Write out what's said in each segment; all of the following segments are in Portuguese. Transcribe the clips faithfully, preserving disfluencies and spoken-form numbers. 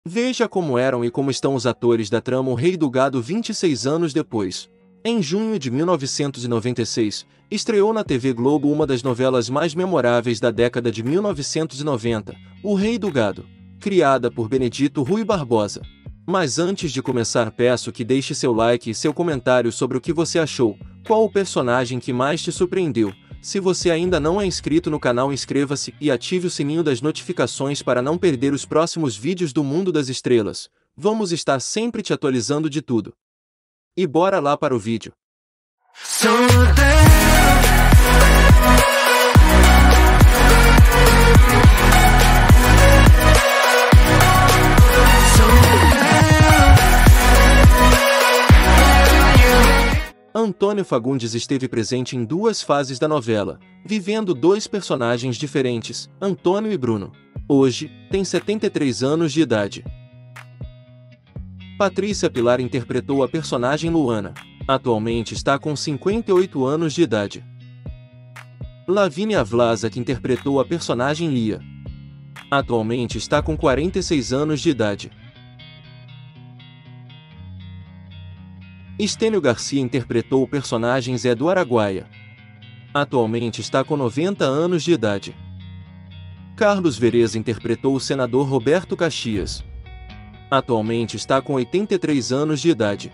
Veja como eram e como estão os atores da trama O Rei do Gado vinte e seis anos depois. Em junho de mil novecentos e noventa e seis, estreou na T V Globo uma das novelas mais memoráveis da década de mil novecentos e noventa, O Rei do Gado, criada por Benedito Rui Barbosa. Mas antes de começar, peço que deixe seu like e seu comentário sobre o que você achou, qual o personagem que mais te surpreendeu. Se você ainda não é inscrito no canal, inscreva-se e ative o sininho das notificações para não perder os próximos vídeos do Mundo das Estrelas. Vamos estar sempre te atualizando de tudo. E bora lá para o vídeo. Antônio Fagundes esteve presente em duas fases da novela, vivendo dois personagens diferentes, Antônio e Bruno. Hoje, tem setenta e três anos de idade. Patrícia Pilar interpretou a personagem Luana. Atualmente está com cinquenta e oito anos de idade. Lavínia Vlasak interpretou a personagem Lia. Atualmente está com quarenta e seis anos de idade. Estênio Garcia interpretou o personagem Zé do Araguaia. Atualmente está com noventa anos de idade. Carlos Vereza interpretou o senador Roberto Caxias. Atualmente está com oitenta e três anos de idade.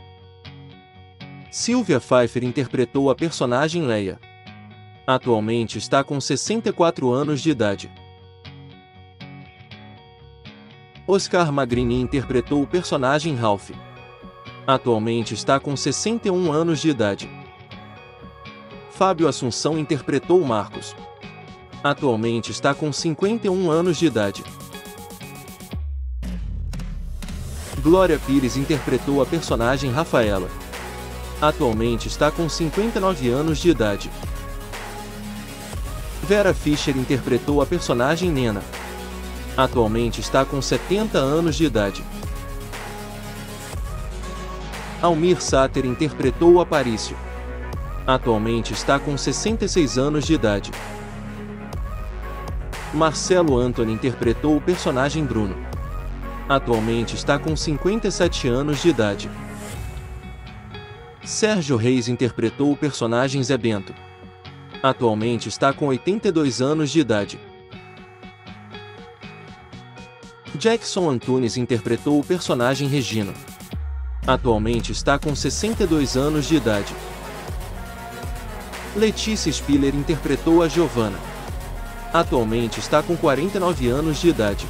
Silvia Pfeiffer interpretou a personagem Leia. Atualmente está com sessenta e quatro anos de idade. Oscar Magrini interpretou o personagem Ralph. Atualmente está com sessenta e um anos de idade. Fábio Assunção interpretou Marcos. Atualmente está com cinquenta e um anos de idade. Glória Pires interpretou a personagem Rafaela. Atualmente está com cinquenta e nove anos de idade. Vera Fischer interpretou a personagem Nena. Atualmente está com setenta anos de idade. Almir Sater interpretou o Aparício. Atualmente está com sessenta e seis anos de idade. Marcelo Antony interpretou o personagem Bruno. Atualmente está com cinquenta e sete anos de idade. Sérgio Reis interpretou o personagem Zé Bento. Atualmente está com oitenta e dois anos de idade. Jackson Antunes interpretou o personagem Regina. Atualmente está com sessenta e dois anos de idade. Letícia Spiller interpretou a Giovanna. Atualmente está com quarenta e nove anos de idade.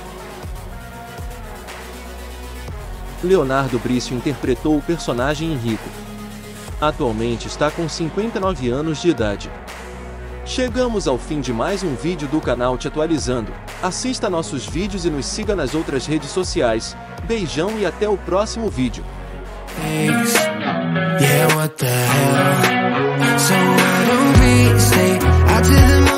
Leonardo Brício interpretou o personagem Henrico. Atualmente está com cinquenta e nove anos de idade. Chegamos ao fim de mais um vídeo do canal Te Atualizando. Assista nossos vídeos e nos siga nas outras redes sociais. Beijão e até o próximo vídeo. Yeah, what the hell? So why don't we stay out to the